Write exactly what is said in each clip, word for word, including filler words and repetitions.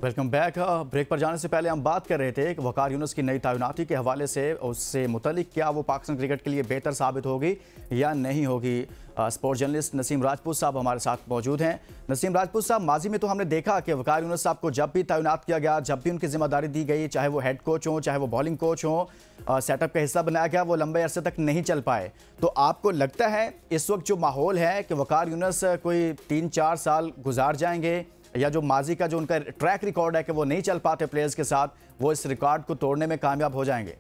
Welcome back. Break पर जाने से पहले हम बात कर रहे थे कि वकार यूनुस की नई तैनाती के हवाले से, उससे मुतलिक क्या वो पाकिस्तान क्रिकेट के लिए बेहतर साबित होगी या नहीं होगी। स्पोर्ट्स जर्नलिस्ट नसीम राजपूत साहब हमारे साथ मौजूद हैं। नसीम राजपूत साहब, माजी में तो हमने देखा कि वकार यूनुस साहब को जब भी तैनात किया गया, जब भी उनकी जिम्मेदारी दी गई, चाहे वो हेड कोच हो, चाहे वो बॉलिंग कोच हो, सेटअप का हिस्सा बनाया गया, वो लंबे अरसे तक नहीं चल पाए। तो आपको लगता है इस वक्त जो माहौल है कि वकार यूनुस कोई तीन चार साल गुजार जाएंगे, या जो माजी का जो उनका ट्रैक रिकॉर्ड है कि वो नहीं चल पाते प्लेयर्स के साथ, वो इस रिकॉर्ड को तोड़ने में कामयाब हो जाएंगे?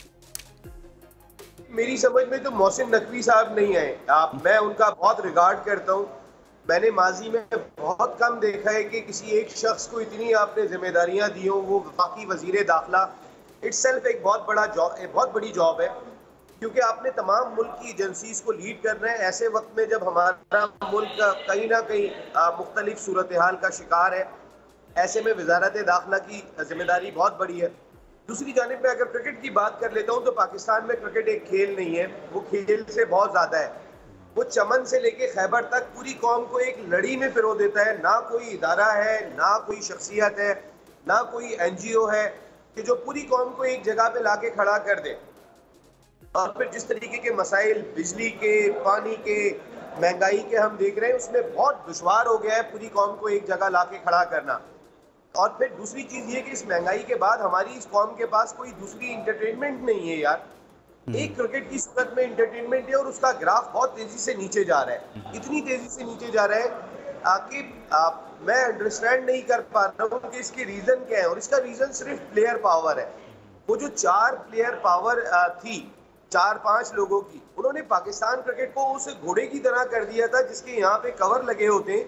मेरी समझ में तो मोहसिन नकवी साहब नहीं आए। आप मैं उनका बहुत रिगार्ड करता हूँ। मैंने माजी में बहुत कम देखा है कि किसी एक शख्स को इतनी आपने जिम्मेदारियां दी हो। वो बाकी वजीर दाखिला इटसेल्फ एक बहुत बड़ा जॉब, एक बहुत बड़ी जॉब है, क्योंकि आपने तमाम मुल्क की एजेंसीज को लीड करना है ऐसे वक्त में जब हमारा मुल्क कहीं ना कहीं मुख्तलिफ सूरत हाल का शिकार है। ऐसे में वजारत दाखिला की जिम्मेदारी बहुत बड़ी है। दूसरी जानिब में अगर क्रिकेट की बात कर लेता हूँ तो पाकिस्तान में क्रिकेट एक खेल नहीं है, वो खेल से बहुत ज़्यादा है। वो चमन से लेके खैबर तक पूरी कौम को एक लड़ी में पिरो देता है। ना कोई इदारा है, ना कोई शख्सियत है, ना कोई एन जी ओ है कि जो पूरी कौम को एक जगह पे ला के खड़ा कर दे। और फिर जिस तरीके के मसाइल बिजली के, पानी के, महंगाई के हम देख रहे हैं, उसमें बहुत दुश्वार हो गया है पूरी कौम को एक जगह ला के खड़ा करना। और फिर दूसरी चीज़ ये कि इस महंगाई के बाद हमारी इस कौम के पास कोई दूसरी इंटरटेनमेंट नहीं है यार। एक क्रिकेट की सूरत में इंटरटेनमेंट है और उसका ग्राफ बहुत तेज़ी से नीचे जा रहा है, इतनी तेज़ी से नीचे जा रहा है कि मैं अंडरस्टैंड नहीं कर पा रहा हूँ कि इसके रीज़न क्या है। और इसका रीज़न सिर्फ प्लेयर पावर है। वो जो चार प्लेयर पावर थी, चार पांच लोगों की, उन्होंने पाकिस्तान क्रिकेट को उस घोड़े की तरह कर दिया था जिसके यहाँ पे कवर लगे होते हैं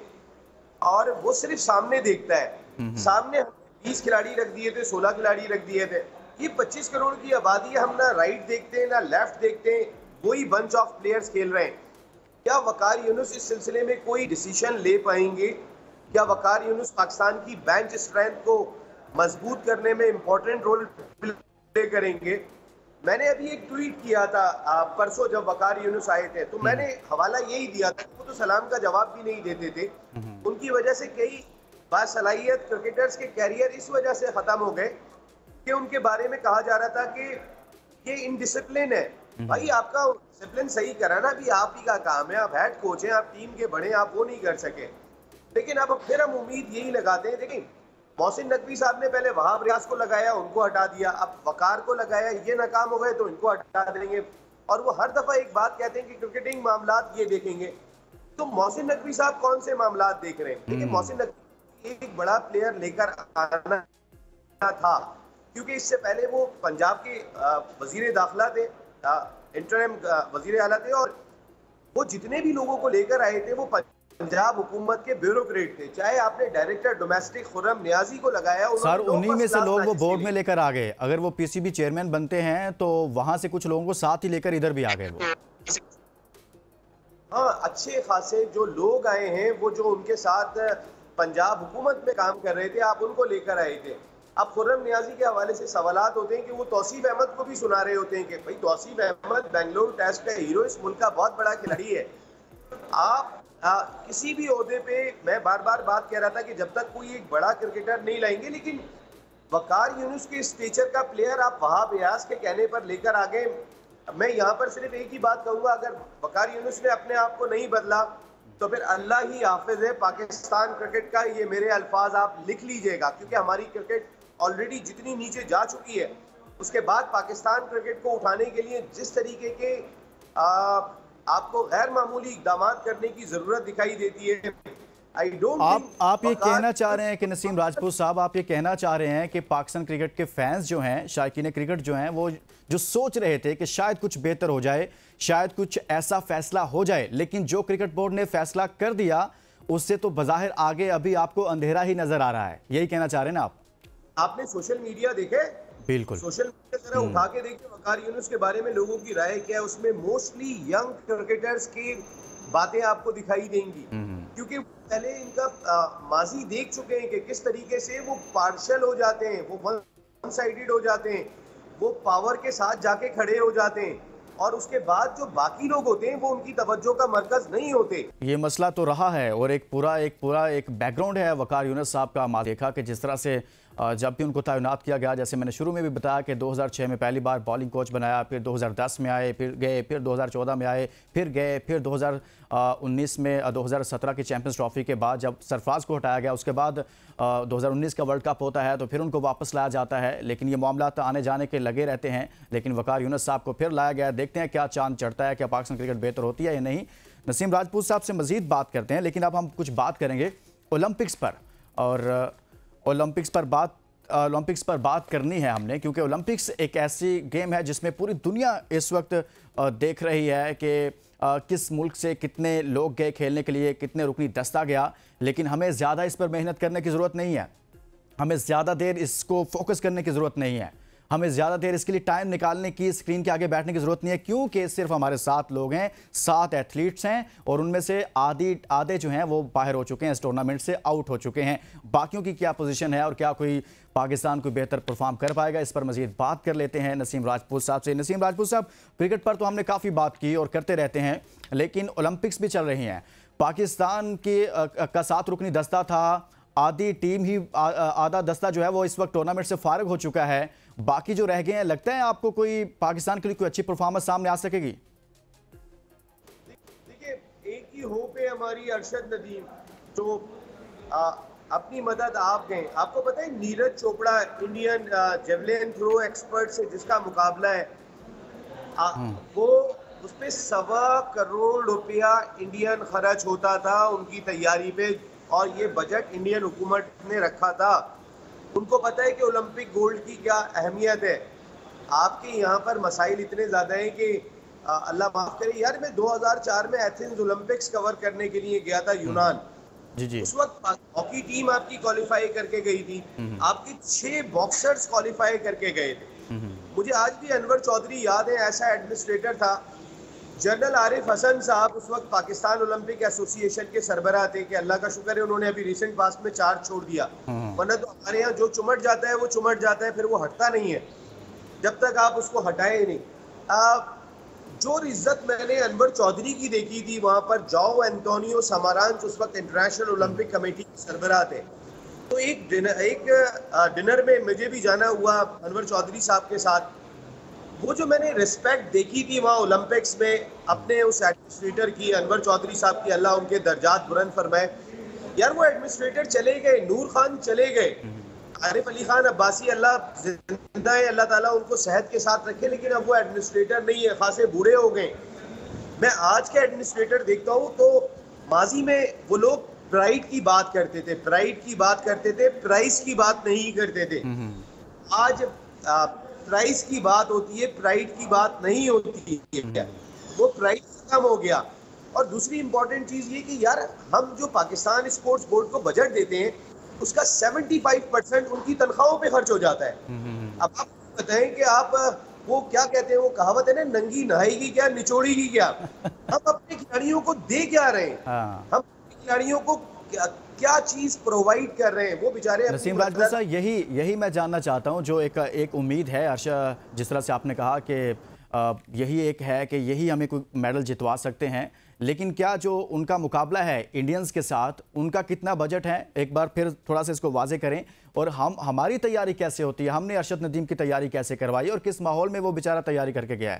और वो सिर्फ सामने देखता है। सामने बीस खिलाड़ी रख दिए थे, सोलह खिलाड़ी रख दिए थे। ये पच्चीस करोड़ की आबादी है, हम ना राइट देखते हैं ना लेफ्ट देखते हैं, वही बंच ऑफ प्लेयर्स खेल रहे हैं। क्या वकार यूनुस इस सिलसिले में कोई डिसीजन ले पाएंगे? क्या वकार यूनुस पाकिस्तान की बेंच स्ट्रेंथ को मजबूत करने में इंपॉर्टेंट रोल प्ले करेंगे? मैंने अभी एक ट्वीट किया था परसों जब वकार यूनुस आए थे, तो मैंने हवाला यही दिया था कि वो तो सलाम का जवाब भी नहीं देते थे। उनकी वजह से कई बासलाहियत क्रिकेटर्स के कैरियर इस वजह से खत्म हो गए कि उनके बारे में कहा जा रहा था कि ये इनडिसिप्लिन है। भाई आपका डिसिप्लिन सही कराना भी आप ही का काम है। आप हेड कोच हैं, आप टीम के बड़े, आप वो नहीं कर सके। लेकिन अब फिर हम उम्मीद यही लगाते हैं। देखिए, मोहसिन नकवी साहब ने पहले वहाब रियाज को लगाया, उनको हटा दिया, अब वकार को लगाया, ये नाकाम हो गए तो इनको हटा देंगे। और वो हर दफा एक बात कहते हैं कि क्रिकेटिंग मामलात ये देखेंगे। तो मोहसिन नकवी साहब कौन से मामलात देख रहे हैं? देखिए, मोहसिन नकवी एक बड़ा प्लेयर लेकर आना था, क्योंकि इससे पहले वो पंजाब के वजीर दाखिला थे, इंटरिम वजीर आला थे, और वो जितने भी लोगों को लेकर आए थे वो पंजाब हुकूमत के ब्यूरोक्रेट थे। चाहे आपने डायरेक्टर डोमेस्टिक खुर्रम नियाजी को लगाया, सर उन्हीं में से लोग वो बोर्ड में लेकर आ गए। अगर वो पीसीबी चेयरमैन बनते हैं तो वहां से कुछ लोगों को साथ ही लेकर इधर भी आ गए वो। हाँ, अच्छे खासे जो लोग आए हैं, वो जो उनके साथ पंजाब हुकूमत में काम कर रहे थे, आप उनको लेकर आए थे। अब खुर्रम नियाजी के हवाले से सवालात होते हैं कि वो तौसीफ अहमद को भी सुना रहे होते हैं कि भाई तौसीफ अहमद बेंगलुरु टेस्ट का हीरो, इस मुल्क का बहुत बड़ा खिलाड़ी है। आप आ, किसी भी ओहदे पे, मैं बार बार बात कह रहा था कि जब तक कोई एक बड़ा क्रिकेटर नहीं लाएंगे, लेकिन वकार यूनुस के स्टेचर का प्लेयर आप वहाब रियाज के कहने पर लेकर आ गए। मैं यहाँ पर सिर्फ एक ही बात कहूँगा, अगर वकार यूनुस ने अपने आप को नहीं बदला तो फिर अल्लाह ही हाफिज है पाकिस्तान क्रिकेट का। ये मेरे अल्फाज आप लिख लीजिएगा, क्योंकि हमारी क्रिकेट ऑलरेडी जितनी नीचे जा चुकी है, उसके बाद पाकिस्तान क्रिकेट को उठाने के लिए जिस तरीके के आ, आपको गैर मामूली इकदाम करने की जरूरत दिखाई देती है। आई डोंट आप आप ये कहना चाह रहे हैं कि नसीम राजपूत साहब, आप ये कहना चाह रहे हैं कि पाकिस्तान क्रिकेट के फैंस जो हैं, शायकीन क्रिकेट जो हैं, वो जो सोच रहे थे कि शायद कुछ बेहतर हो जाए, शायद कुछ ऐसा फैसला हो जाए, लेकिन जो क्रिकेट बोर्ड ने फैसला कर दिया उससे तो बज़ाहिर आगे अभी आपको अंधेरा ही नजर आ रहा है, यही कहना चाह रहे हैं ना आप? आपने सोशल मीडिया देखे? बिल्कुल, सोशल मीडिया जरा उठा के देखिए वकार यूनुस के बारे में लोगों की राय क्या है। उसमें मोस्टली यंग क्रिकेटर्स की बातें आपको दिखाई देंगी, क्योंकि पहले इनका आ, माजी देख चुके हैं कि किस तरीके से वो पार्शल हो जाते हैं, वो वन साइडेड हो जाते हैं, वो पावर के साथ जाके खड़े हो जाते हैं। और उसके बाद जो बाकी लोग होते हैं वो उनकी तवज्जो का मरकज नहीं होते। ये मसला तो रहा है और एक पूरा एक पूरा एक बैकग्राउंड है वकार यूनुस साहब का। मा देखा कि जिस तरह से जब भी उनको तैनात किया गया, जैसे मैंने शुरू में भी बताया कि दो हज़ार छह में पहली बार बॉलिंग कोच बनाया, फिर दो हज़ार दस में आए, फिर गए, फिर दो हज़ार चौदह में आए, फिर गए, फिर दो हज़ार उन्नीस में दो हज़ार सत्रह की चैंपियंस ट्रॉफी के बाद जब सरफराज को हटाया गया, उसके बाद दो हज़ार उन्नीस का वर्ल्ड कप होता है तो फिर उनको वापस लाया जाता है। लेकिन ये मामला आने जाने के लगे रहते हैं। लेकिन वकार यूनुस साहब को फिर लाया गया। देखते हैं क्या चांद चढ़ता है, क्या पाकिस्तान क्रिकेट बेहतर होती है या नहीं। नसीम राजपूत साहब से मजीद बात करते हैं, लेकिन अब हम कुछ बात करेंगे ओलंपिक्स पर। और ओलंपिक्स पर बात ओलंपिक्स पर बात करनी है हमने, क्योंकि ओलंपिक्स एक ऐसी गेम है जिसमें पूरी दुनिया इस वक्त देख रही है कि किस मुल्क से कितने लोग गए खेलने के लिए, कितने रुकनी दस्ता गया। लेकिन हमें ज़्यादा इस पर मेहनत करने की ज़रूरत नहीं है, हमें ज़्यादा देर इसको फोकस करने की ज़रूरत नहीं है, हमें ज़्यादा देर इसके लिए टाइम निकालने की, स्क्रीन के आगे बैठने की ज़रूरत नहीं है, क्योंकि सिर्फ हमारे सात लोग हैं, सात एथलीट्स हैं और उनमें से आधी आधे जो हैं वो बाहर हो चुके हैं, इस टूर्नामेंट से आउट हो चुके हैं। बाकियों की क्या पोजीशन है और क्या कोई पाकिस्तान को बेहतर परफॉर्म कर पाएगा, इस पर मजीद बात कर लेते हैं नसीम राजपूत साहब से। नसीम राजपूत साहब, क्रिकेट पर तो हमने काफ़ी बात की और करते रहते हैं, लेकिन ओलंपिक्स भी चल रही हैं। पाकिस्तान की का सात रुकनी दस्ता था, आधी टीम ही आधा दस्ता जो है वो इस वक्त टूर्नामेंट से फारिग हो चुका है, बाकी जो रह गए हैं, लगता है आपको कोई पाकिस्तान के लिए कोई अच्छी परफॉर्मेंस सामने आ सकेगी? देखिए, एक ही होप है हमारी, अरशद नदीम, जो आ, अपनी मदद आप दें। आपको पता है Neeraj Chopra Indian javelin throw expert से जिसका मुकाबला है, आ, वो उस पर सवा करोड़ रुपया इंडियन खर्च होता था उनकी तैयारी पे, और ये बजट इंडियन हुकूमत ने रखा था। उनको पता है कि ओलंपिक गोल्ड की क्या अहमियत है। आपके यहाँ पर मसाइल इतने ज़्यादा हैं कि अल्लाह माफ़ करे यार, मैं दो हज़ार चार में एथेंस ओलंपिक्स कवर करने के लिए गया था यूनान। जी जी। उस वक्त हॉकी टीम आपकी क्वालिफाई करके गई थी, आपके छह बॉक्सर्स क्वालिफाई करके गए थे। मुझे आज भी अनवर चौधरी याद है, ऐसा एडमिनिस्ट्रेटर था। जनरल आरिफ हसन साहब उस वक्त पाकिस्तान ओलंपिक एसोसिएशन के सरबराह थे, कि अल्लाह का शुक्र है उन्होंने अभी रिसेंट पास्ट में चार्ज छोड़ दिया, वरना तो हमारे यहाँ जो चुमट जाता है वो चुमट जाता है, फिर वो हटता नहीं है जब तक आप उसको हटाए नहीं। आ, जो इज्जत मैंने अनवर चौधरी की देखी थी वहाँ पर, जाओ एंटोनियो समारांच उस वक्त इंटरनेशनल ओलंपिक कमेटी के सरबराह थे। तो एक डिनर एक डिनर में मुझे भी जाना हुआ अनवर चौधरी साहब के साथ। वो जो मैंने रिस्पेक्ट देखी थी वहाँ ओलंपिक्स में अपने उस एडमिनिस्ट्रेटर की, अनवर चौधरी साहब की, अल्लाह उनके दर्जात बुलंद फरमाए। यार वो एडमिनिस्ट्रेटर चले गए, नूर खान चले गए, आरिफ अली खान अब्बासी अल्लाह जिंदा है, अल्लाह ताला उनको सेहत के साथ रखे, लेकिन अब वो एडमिनिस्ट्रेटर नहीं है, खासे बूढ़े हो गए। मैं आज के एडमिनिस्ट्रेटर देखता हूँ तो माजी में वो लोग प्राइड की बात करते थे, प्राइड की बात करते थे, प्राइस की बात नहीं करते थे। आज प्राइस की बात होती है, प्राइड की बात नहीं होती है, वो प्राइड खत्म हो गया। और दूसरी इंपॉर्टेंट चीज ये कि यार हम जो पाकिस्तान स्पोर्ट्स बोर्ड को बजट देते हैं उसका पचहत्तर परसेंट उनकी तनख्वाहों पे खर्च हो जाता है। अब आप बताएं कि आप वो क्या कहते हैं, वो कहावत है ना, नंगी नहाएगी क्या निचोड़ेगी क्या। हम अपने खिलाड़ियों को दे क्या रहे हैं, हम खिलाड़ियों को क्या, क्या चीज प्रोवाइड कर रहे हैं, वो बेचारे। नसीम राजपूत साहब, यही यही मैं जानना चाहता हूं, जो एक एक उम्मीद है अर्शा, जिस तरह से आपने कहा कि यही एक है कि यही हमें कोई मेडल जितवा सकते हैं, लेकिन क्या जो उनका मुकाबला है इंडियंस के साथ, उनका कितना बजट है, एक बार फिर थोड़ा सा इसको वाजे करें। और हम हमारी तैयारी कैसे होती है, हमने अरशद नदीम की तैयारी कैसे करवाई और किस माहौल में वो बेचारा तैयारी करके गया है?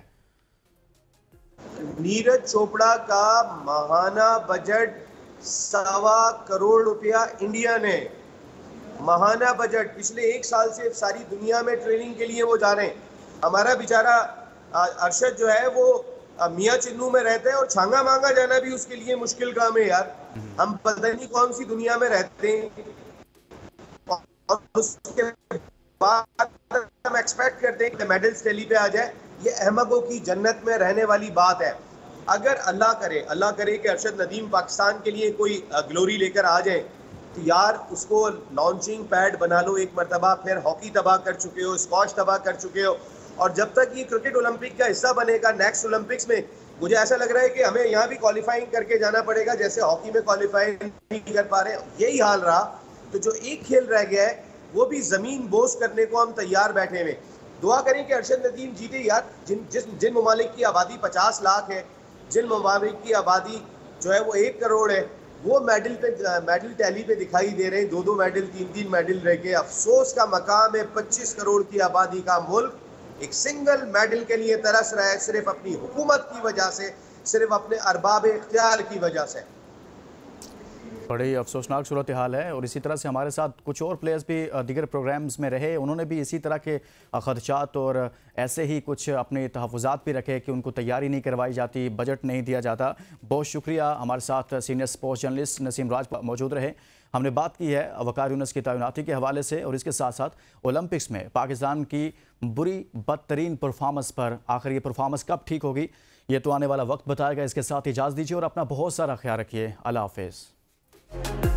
नीरज चोपड़ा का माहाना बजट सवा करोड़ रुपया इंडिया ने, माहाना बजट। पिछले एक साल से सारी दुनिया में ट्रेनिंग के लिए वो जा रहे हैं। हमारा बेचारा अरशद जो है वो मियाँ चिन्नू में रहते हैं और छांगा मांगा जाना भी उसके लिए मुश्किल काम है यार। हम पता नहीं कौन सी दुनिया में रहते हैं, और उसके बाद हम एक्सपेक्ट करते हैं कि मेडल्स टैली पे आ जाए। ये अहमकों की जन्नत में रहने वाली बात है। अगर अल्लाह करे अल्लाह करे कि अरशद नदीम पाकिस्तान के लिए कोई ग्लोरी लेकर आ जाए, तो यार उसको लॉन्चिंग पैड बना लो एक मरतबा। फिर हॉकी तबाह कर चुके हो, स्कॉश तबाह कर चुके हो, और जब तक ये क्रिकेट ओलंपिक का हिस्सा बनेगा नेक्स्ट ओलंपिक्स में, मुझे ऐसा लग रहा है कि हमें यहाँ भी क्वालिफाइंग करके जाना पड़ेगा, जैसे हॉकी में क्वालिफाइंग नहीं कर पा रहे। यही हाल रहा तो जो एक खेल रह गया है वो भी जमीन बोस करने को हम तैयार बैठे हुए। दुआ करें कि अरशद नदीम जीते यार। जिन जिस जिन ममालिक की आबादी पचास लाख है, जिन ममालिक की आबादी जो है वो एक करोड़ है, वो मेडल पे मेडल टैली पे दिखाई दे रहे हैं, दो दो मेडल, तीन तीन मेडल रह गए। अफसोस का मकाम है पच्चीस करोड़ की आबादी का मुल्क एक सिंगल मेडल के लिए तरस रहा है, सिर्फ अपनी हुकूमत की वजह से, सिर्फ अपने अरबाब इख्तियार की वजह से। बड़ी अफसोसनाक सूरत हाल है। और इसी तरह से हमारे साथ कुछ और प्लेयर्स भी दीगर प्रोग्राम्स में रहे, उन्होंने भी इसी तरह के खदशात और ऐसे ही कुछ अपने तहफ़्फ़ुज़ात भी रखे कि उनको तैयारी नहीं करवाई जाती, बजट नहीं दिया जाता। बहुत शुक्रिया, हमारे साथ senior sports journalist Naseem Raj मौजूद रहे। हमने बात की है वकार यूनुस की तैनाती के हवाले से और इसके साथ साथ ओलंपिक्स में पाकिस्तान की बुरी बदतरीन परफॉर्मेंस पर। आखिर ये परफॉर्मेंस कब ठीक होगी, ये तो आने वाला वक्त बताएगा। इसके साथ इजाज़त दीजिए और अपना बहुत सारा ख्याल रखिए। अल्लाह हाफ़िज़।